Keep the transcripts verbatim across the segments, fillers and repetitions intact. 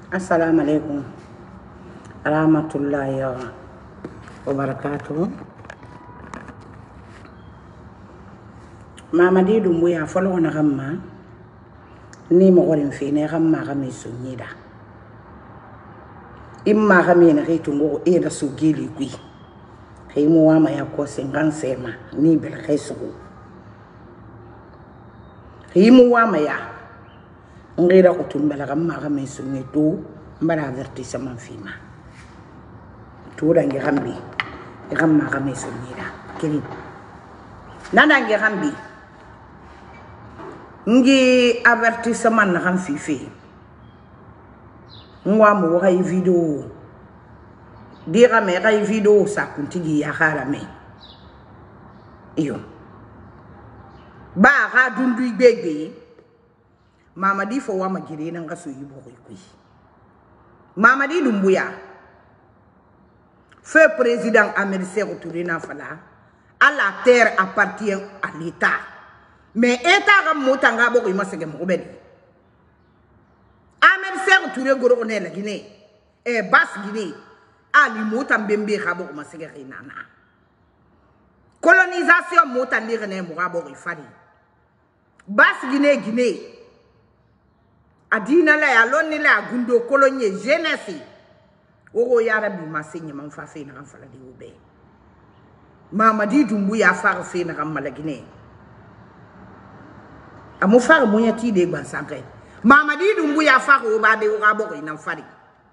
Assalamu alaikum rahmatullahi wa barakatuh. Mamadi Doumbouya follow na gamma ni mo gorin fi ne gamma gami sunyida imma gami na ritungo e da sugili gui kai mo wa ma ya ko sengan sema ni bel kaisu kai mo wa ma ya ngira ko tumbala gamma gami sunyido mbara avertissement fima to da ngi gambi gamma gami sunyida kini nana ngi gambi ngi avertissement na kan fifi ngwa mo wa video dira me ga video sa kuntigi ya khala me iyo ba ga dundu gbegbe Mamadi fo wa magire nan ga so yibo ko yi Mamadi Doumbouya feu président américain retourné na fala à la terre appartient à l'état. Mais état ga motanga bo ko masege mo bedi amen ser touré goro ne la Guinée e bas Guinée ali motam bembe ga bo ko masege rinana colonisation motam ni rene mo ga bo ko fari bas Guinée Guinée adina la ya lonni la gundo colonie jeunesse o ya rabbi masenye man fa fe na fala di ube Mamadi Doumbouya fa fe na mala Guinée amu far monya ti de gban sanke Mamadi Doumbouya fa ko ba de o ga bo ko ina fari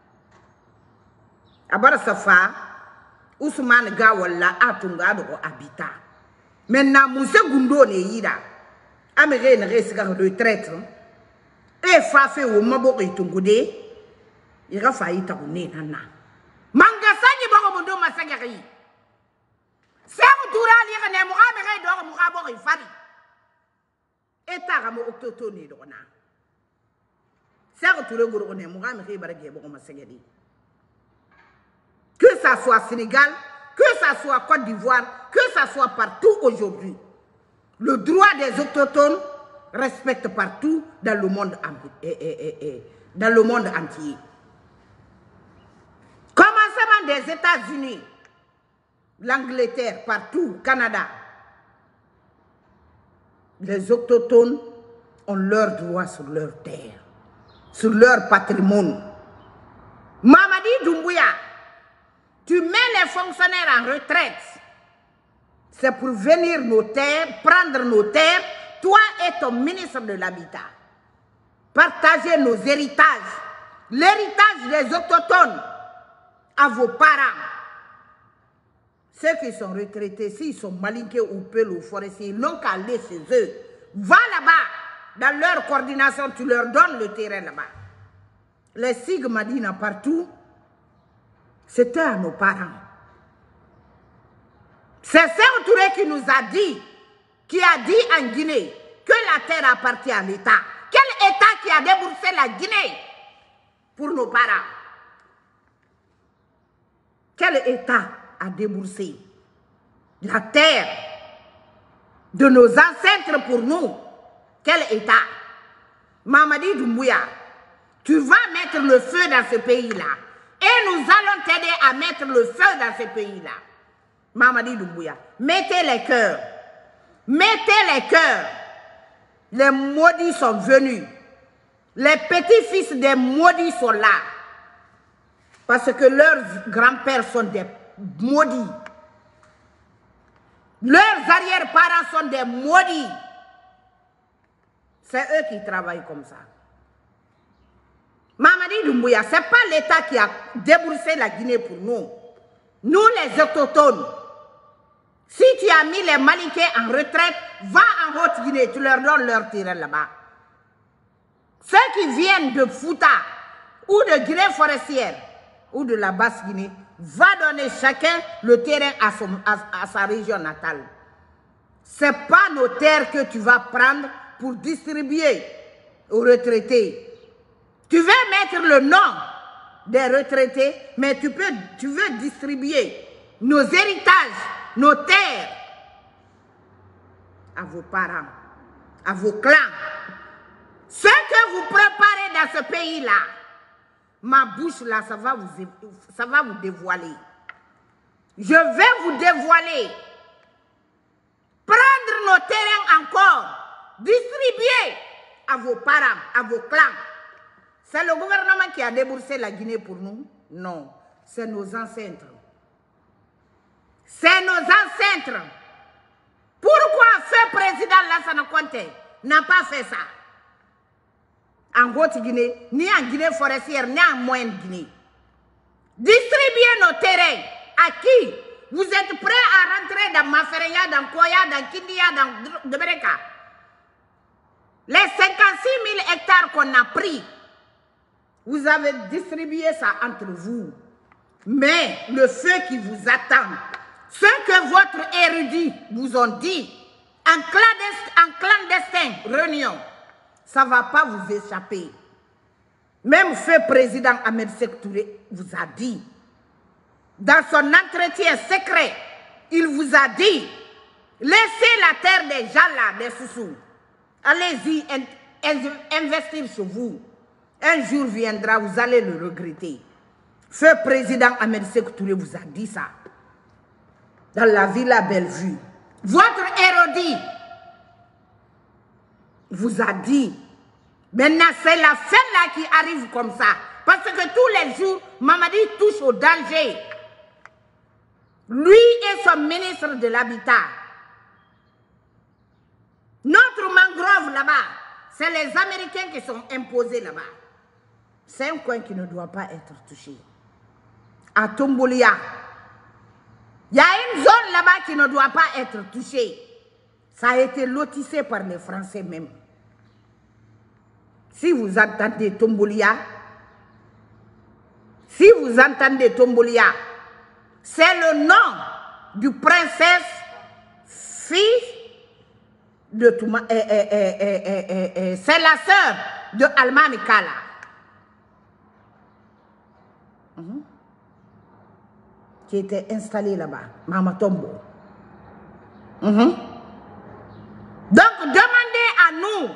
abara safa Ousmane ga walla atunga do habita maintenant muse gundo ne yida amere ne resiga de traître e fa fe wo mabo ko itungude ira fa ita ko ne nana manga sanyi bo ko ndo masanya yi sero durali ne mo amere do mo ga bo ko fari eta ga mo octotone do na sero touré goro ne mo ga me ke barage bo ko masegedi que ça soit Sénégal, que ça soit Côte d'Ivoire, que ça soit partout aujourd'hui, le droit des autochtones respecte partout dans le monde et, et, et, et, dans le monde entier. Commencement des États-Unis, l'Angleterre, partout, Canada. Les autochtones ont leurs droits sur leur terre, sur leur patrimoine. Mamadi Doumbouya, tu mets les fonctionnaires en retraite. C'est pour venir nos terres, prendre nos terres, toi et ton ministre de l'Habitat. Partager nos héritages. L'héritage des autochtones à vos parents. Ceux qui sont retraités, s'ils sont malinqués ou peu ou forestiers, ils n'ont qu'à aller chez eux. Va là-bas. Dans leur coordination, tu leur donnes le terrain là-bas. Les Sigmadina partout, c'était à nos parents. C'est Sékou Touré qui nous a dit, qui a dit en Guinée que la terre appartient à l'État. Quel État qui a déboursé la Guinée pour nos parents? Quel État a déboursé la terre de nos ancêtres pour nous? Quel État? Mamadi Doumbouya, tu vas mettre le feu dans ce pays-là. Et nous allons t'aider à mettre le feu dans ce pays-là. Mamadi Doumbouya, mettez les cœurs. Mettez les cœurs. Les maudits sont venus. Les petits-fils des maudits sont là. Parce que leurs grands-pères sont des maudits. Leurs arrière-parents sont des maudits. C'est eux qui travaillent comme ça. Mamadi Doumbouya, ce n'est pas l'État qui a déboursé la Guinée pour nous. Nous, les autochtones. Si tu as mis les Malinqués en retraite, va en Haute-Guinée, tu leur donnes leur terrain là-bas. Ceux qui viennent de Fouta ou de Guinée forestière ou de la Basse-Guinée, va donner chacun le terrain à, son, à, à sa région natale. Ce n'est pas nos terres que tu vas prendre pour distribuer aux retraités. Tu veux mettre le nom des retraités, mais tu, peux, tu veux distribuer nos héritages, nos terres à vos parents, à vos clans. Ce que vous préparez dans ce pays-là, ma bouche là, ça va vous, ça va vous dévoiler. Je vais vous dévoiler. Prendre nos terrains encore, distribuer à vos parents, à vos clans. C'est le gouvernement qui a déboursé la Guinée pour nous? Non, c'est nos ancêtres. C'est nos ancêtres. Pourquoi ce président Lassana Conté n'a pas fait ça? En Haute-Guinée, ni en Guinée forestière, ni en Moyenne Guinée. Distribuer nos terrains. À qui? Vous êtes prêts à rentrer dans Mafereya, dans Koya, dans Kindia, dans Debereka? Les cinquante-six mille hectares qu'on a pris, vous avez distribué ça entre vous. Mais le feu qui vous attend, ce que votre érudit vous ont dit, en clandestin, en clandestin réunion, ça ne va pas vous échapper. Même feu président Ahmed Sékou Touré vous a dit, dans son entretien secret, il vous a dit, laissez la terre des gens là, des sous-sous. Allez-y, investir sur vous. Un jour viendra, vous allez le regretter. Feu président Ahmed Sékou Touré vous a dit ça. Dans la Villa Bellevue. Votre érudit vous a dit, maintenant c'est la fin là qui arrive comme ça. Parce que tous les jours, Mamadi touche au danger. Lui et son ministre de l'Habitat. Notre mangrove là-bas, c'est les Américains qui sont imposés là-bas. C'est un coin qui ne doit pas être touché. À Tombolia, il y a une zone là-bas qui ne doit pas être touchée. Ça a été lotissé par les Français même. Si vous entendez Tombolia, si vous entendez Tombolia, c'est le nom du princesse, fille de Touma, eh, eh, eh, eh, eh, eh, c'est la sœur de Almami Kala. Mm-hmm. Qui était installée là-bas, Mama Tombo. Mm-hmm. Donc, demandez à nous.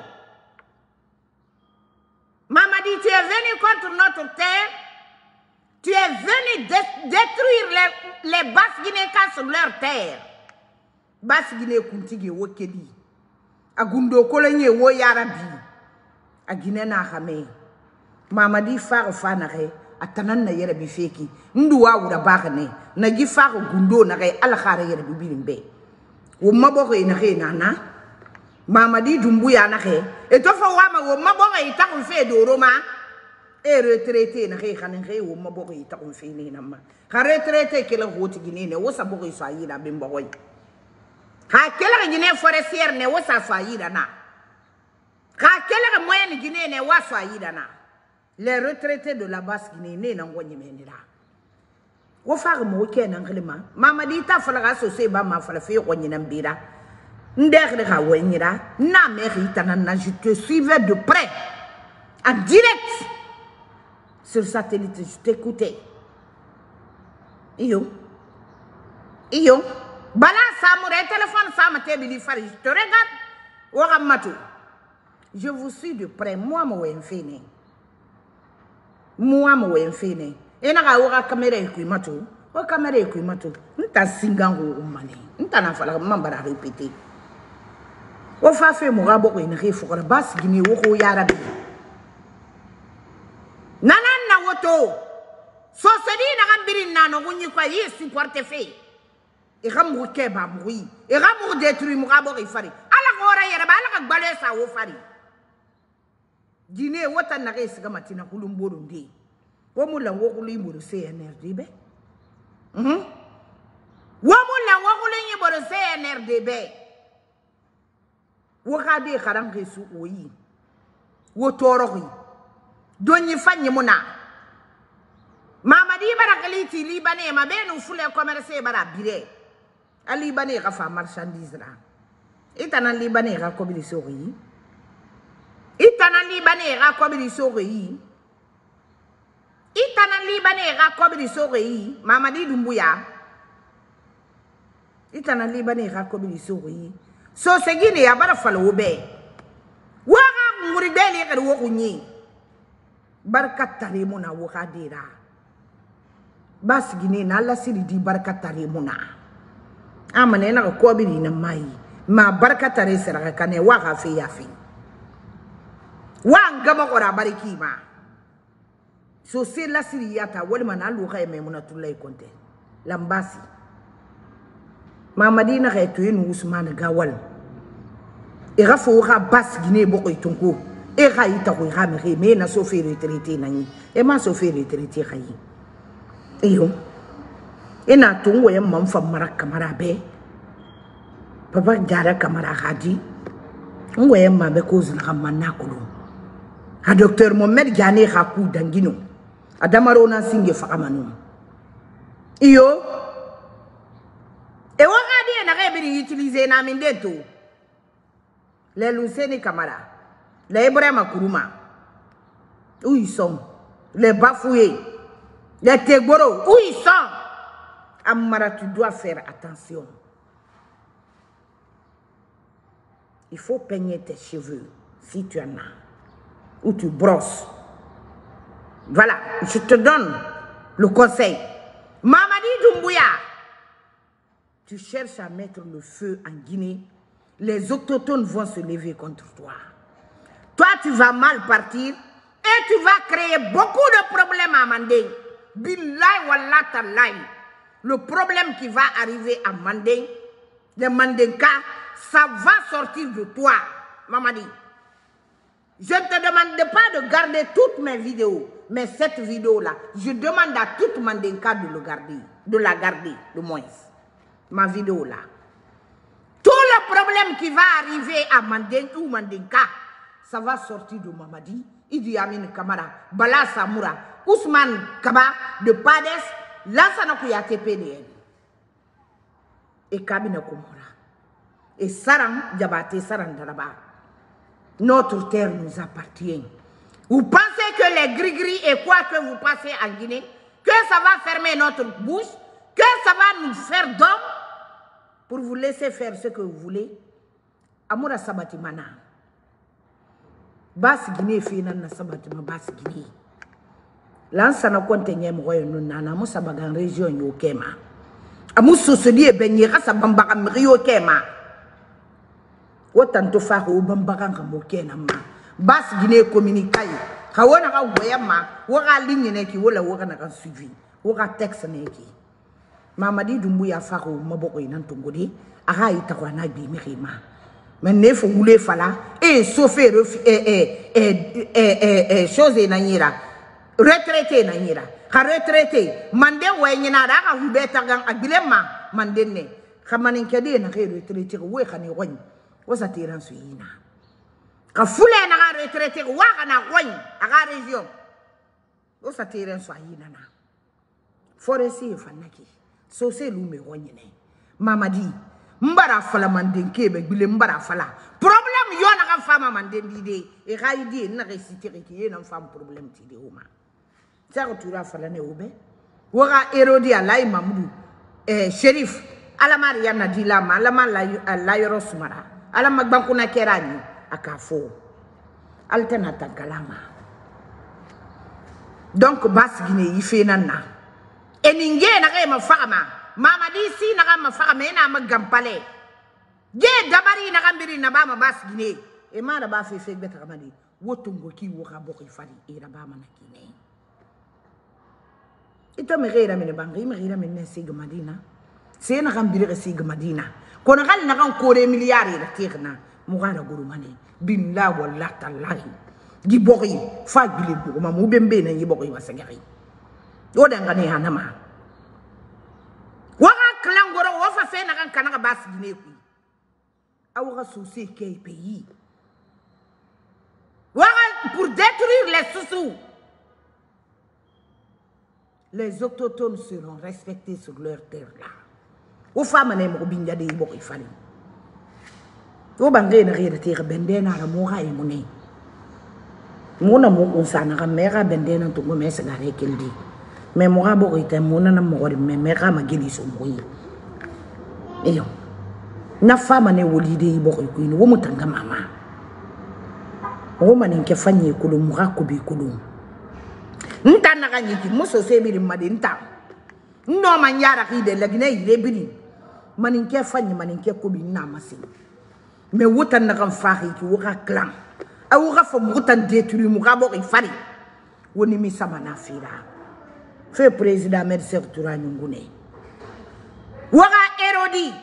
Maman dit, tu es venu contre notre terre, tu es venu dé détruire les, les Bas-Guinéens sur leur terre. Bas-Guinéens Kuntigi Wokedi. Agundo Kolonye Woyarabi. A Guinée na Hame. Maman dit, Faro Fanare, Atanan na Yerebi Feki. Ndua Uda Bahane. Nagi Faro Gundo Nare, Alakare Yerebi Bilimbe. Ou Mabore Nare Nana. Mamadi Dumbuya Nare. Et toi, Fawama, ou Mabore Itaku Fe de Roma. Et retraité, n'a rien à ou Mabori, Takum Fini Nama. Ha retraité qu'elle a voté Guinée, ou sa Boris Saïda Bimboy. Ha quelle Guinée forestière ne was a Saïdana. Ha quelle moyenne Guinée ne was Saïdana. Les retraités de la basse Guinée n'ont pas de là. Ou faire mon week-end en Gléma. Mamadi Tafala associé Bama Falafé ou Nambira. Ndera Wenira, na méritanana, je te suivais de près. En direct. Sur satellite, je t'écoutais. Iyo. Iyo. Bala Samouraï, téléphone Samate Bilifari, je te regarde. Ouramatu. Je vous suis de près. Moi, moi, infini. Moi, moi, infini. Et n'a pas caméra équimatu. O caméra équimatu. N'ta singango ou mané. N'ta n'a pas la mambara répéter. O fa fait mon rabot une réforme. Basse Guinée, ou Yarabi. Nanan na woto so sedi na gambiri nano wunyi kwa yi supporte fe e gamu ke ba mui e gamu détruire mu gabo ifari ala gora yere ba ala gbale sa wo fari Guinée wota na resi gama tina kulumbodo ndi wo mu la wo kulimbodo C N R D B mhm wo mu la wo kulimbodo C N R D B wo ga de kharam resu oyi wo torohi Doni fanyi muna. Mamadi barakaliti libanais ma benu fule commerce bara bire. A libanais ka fa marchandise la. Itana libanais ka kobili sori. Itana libanais ka kobili sori. Itana libanais ka kobili sori. Mamadi Dumbuya. Itana libanais ka kobili sori. So segine ya bara falo be. Wara nguri dele ka wo kunyi. barka tare muna wuka dira bas gine na Allah siri di barka tare muna amane na ko biri na mai ma barka tare sira ka ne wa ka fi ya fi wa ngama ko ra bariki ma so c'est la siri yata wal man alu khay memuna tulay konte lambasi mamadi na kay to yin Usman Gawal e ga fo ga bas gine bo ko tonko e ga ita ko ga me me na so fe retraité na ni e ma so fe retraité khay iyo ina tun wayan man fa mara kamara be papa jara kamara hadi wayan ma be ko zuna manna kulu ha docteur Mohamed Jani ha ku dangino adamaro na singe fa amanu iyo e waka di na ga bi utiliser na min deto les Luceni Camara, les Ibrahima Kourouma, où ils sont, les Bafoués, les Tegboro, où ils sont. Amara, tu dois faire attention. Il faut peigner tes cheveux, si tu en as, ou tu brosses. Voilà, je te donne le conseil. Mamadi Doumbouya, tu cherches à mettre le feu en Guinée. Les autochtones vont se lever contre toi. Toi, tu vas mal partir et tu vas créer beaucoup de problèmes à Mandé. Billahi wallah tallahi. Le problème qui va arriver à Mandé, les Mandinka, ça va sortir de toi, Mamadi. Je ne te demande pas de garder toutes mes vidéos, mais cette vidéo-là, je demande à toute Mandinka de le garder, de la garder, de moins. Ma vidéo-là. Tout le problème qui va arriver à Mandinka ou Mandinka, ça va sortir de Mamadi, Idi Amin Kamara, Bala Samoura, Ousmane Kaba de Pades, Lansana Kouyaté P D N. Et Kabina Komora. Et Saran Diabaté, Saran Daraba. Notre terre nous appartient. Vous pensez que les gris-gris et quoi que vous passez en Guinée, que ça va fermer notre bouche, que ça va nous faire d'hommes pour vous laisser faire ce que vous voulez? Amoura Sabatimana. Bas Guinée fina na Sabatima Bas Guinée. Lansana kontenye mwoyo nunana musa bagan région yo kema. Amuso sodi e benye rasa bambaka mrio kema. Wotanto faho bambaka ngamo kena ma. Bas Guinée communiquai. Kawona ka woyama, woka ligne neki wola woka na kan suivi. Woka texte neki. Mamadi Doumbouya faho maboko inantongodi, aha itakwa na bi mirima. Mais ne faut vouloir fala et sauver et et et et chose na nyira. Retraité na nyira. Ka retraité, mande wanyina da ka hubeta gang abilema mandenne. Kamanin kede na ke retraité we khani wany. Wasa tiran suina. Ka fule na ka retraité wa kana wany aga région. Wasa tiran suina na. Foresi fanaki. So se lume wanyine. Mamadi mbara fala mandenke be bile mbara fala. Problème yo na ka fama mandendi de. E ga idi na réciter ki na fam problème ti de oma. Tiago tura fala ne obe. Wora Erodi Alay Mamoudou. Eh Shérif ala Mariana Dilama, ala ma la Yorosmara. Ala magbankuna kerani akafo. Alternata galama. Donc Bas Guinée ife nana. E ninge na ka ma fama. Mamadi si na ka ma fama na magampale. Ge dabari na ka mbiri na ba ma Bas Guinée. E ma da ba fe fe beta kamadi. Wotungo ki wo ka boki fari e da ba ma na Guinée. Ito me reira me bangi me reira me ne sig Madina. Se na ka mbiri sig Madina. Kono gal na kan kore miliyari la tirna. Mugara guru mani. Billah wallah tallahi. Gi boki fa bile bu ma mu bembe na yi boki wasagari. Oda ngani hanama. Waka klangoro wafa fe na kan kanaka Bas Guinée ku. Awaka souci ke pays. Waka pour détruire les sous-sous. Les autochtones seront respectés sur leur terre là. Ou femmes ne mo binja de ibo ifani. O bangé na rede terre bende na ra mo ga imune. Mo na mo onsana ga mera bende na to mo mesa ga rekeldi. Mais moi, je suis un homme qui est un homme qui est un homme. Na fama ne wolide iboko ikuini wo mutanga mama. Wo maninke fanye kulu murako bi kulu. nta na ga nyiki muso se biri made nta no man yara ki de lagine ire biri manin ke fanyi manin ke ko bi na masi me wutan na kan fahi ki wuka clan a wuka fo wutan détruire mu ga bo fari woni mi sama na fira fe président merci toura nyungune waka erodi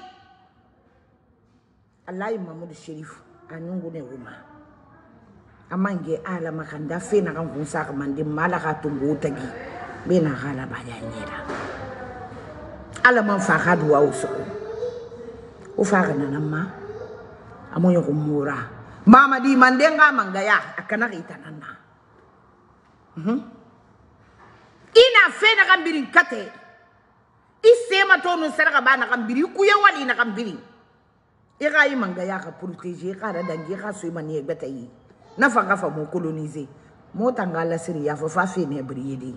Allah Mamadou Chérif anyungune wuma amange ala makanda fe na kan kunsa ka mande malaka tumbu tagi be na hala baya nyera ala man fa hadu wa uso o fa kana namma amoyo ko mura mama di mandenga mangaya akana itanana mhm ina fe na kan birin kate isema to no serga bana kan biri kuye wali na kan biri ira yi mangaya ka protéger ka da dangi ka so mani betayi na fa ka fa mo coloniser mo tangala siri ya fa fa fe ne briyedi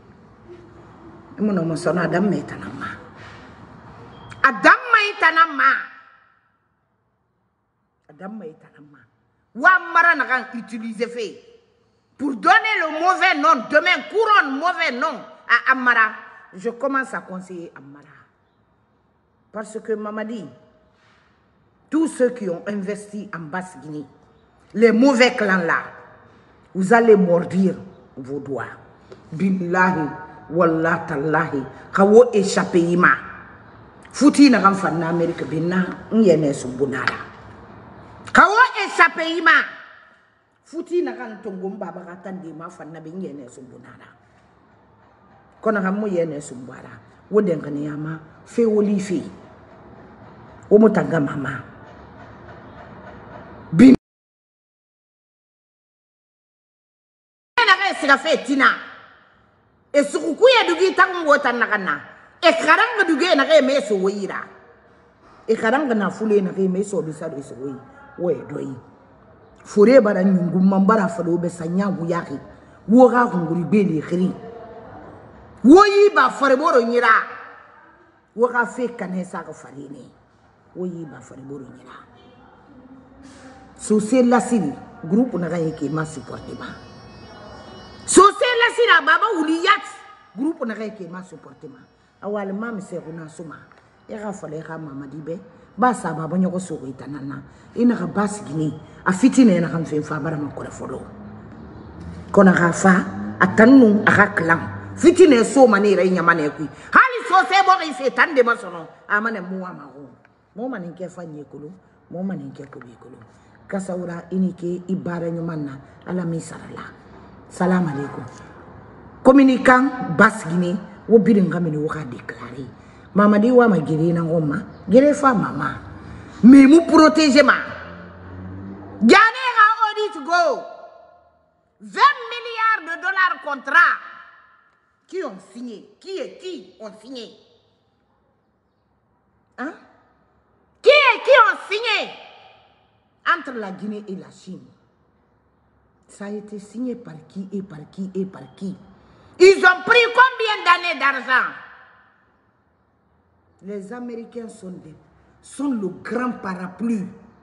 mo no mo sona adam metanama adam metanama adam metanama wa mara na kan utiliser fait pour donner le mauvais nom demain couronne mauvais nom à Amara. Je commence à conseiller Amara parce que Mamadi, tous ceux qui ont investi en Basse-Guinée, les mauvais clans là, vous allez mordir vos doigts. Billahi, wallah tallahi, kawo échappé ima. Fouti na ramfan na Amérique bina, nyene sumbunara. Kawo échappé ima. Fouti na kan tongom baba katandi ma fan na nyene sumbunara. Kona kamo yene sumbara. Woden kaniyama, fe woli fe. Womutanga mama. Bin sira fetina e suku ya dugi tang wota nakana e karanga dugi na ke meso wira e karanga na fule na ke meso bisa do so wi we doyi fure bara nyungu mambara falo be sanya gu yaki wo ga nguri beli khiri wo yi ba fare boro nyira wo ga fe kanesa ka farine wo yi ba fare boro nyira so c'est la siri groupe na ga yake ma supporter ba. So c'est la sira baba ouliyat groupe na reke ma supportement awal mam se runa suma e ga fale ga mama dibe ba sa baba nyoko so itanana ina ga bas gini a fitine na kan fe fa bara ma ko folo kona ga fa atannu aga klam fitine so mani re nyama ne ku hali so se bo ri se tande ma sono amane muwa ma ho mo manin ke fa nyekulu mo manin ke ko bikulu kasaura inike ibara nyumanna ala misarala. Salam alaikum. Communicant Basse-Guinée, ou birin kamini waka déclaré. Mama di wa ma gere na ngoma, gere fa mama. Mais mou protéger ma. Gane ga audit go. vingt milliards de dollars contrat. Qui ont signé? Qui et qui ont signé? Hein? Qui et qui ont signé? Entre la Guinée et la Chine. Ça a été signé par qui et par qui et par qui? Ils ont pris combien d'années d'argent? Les Américains sont, des, sont le grand parapluie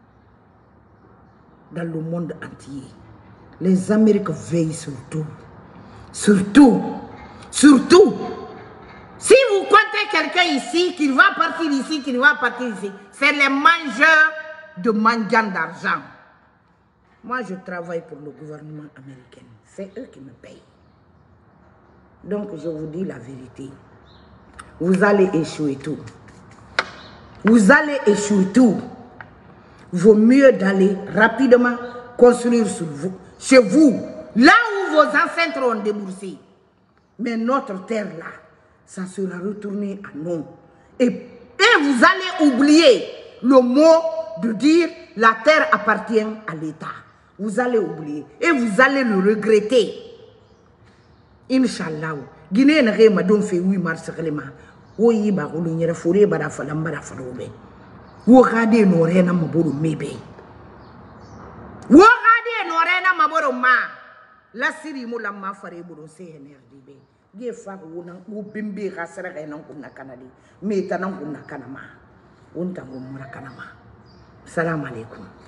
dans le monde entier. Les Américains veillent surtout. Surtout. Surtout. Si vous comptez quelqu'un ici, qui va partir ici, qui va partir ici, c'est les mangeurs de mendiants d'argent. Moi, je travaille pour le gouvernement américain. C'est eux qui me payent. Donc, je vous dis la vérité. Vous allez échouer tout. Vous allez échouer tout. Vaut mieux d'aller rapidement construire sur vous, chez vous, là où vos ancêtres ont déboursé. Mais notre terre, là, ça sera retourné à nous. Et, et vous allez oublier le mot de dire la terre appartient à l'État. Vous allez oublier et vous allez le regretter. Inch'Allah. Guinée n'a rien madon fait huit mars réellement. Oui, bah, on y a fourré, bah, la femme, bah, la femme. Vous regardez nos reines à ma bourre, mébé. Vous regardez nos reines à ma bourre, ma. La Syrie, moula, ma faré, bourre, c'est un air d'ibé. Gé, fa, ou bimbi, rassera, et non, comme la Canadi. Mais t'as non, comme la Canama. On t'a, comme la Canama. Salam alaikum.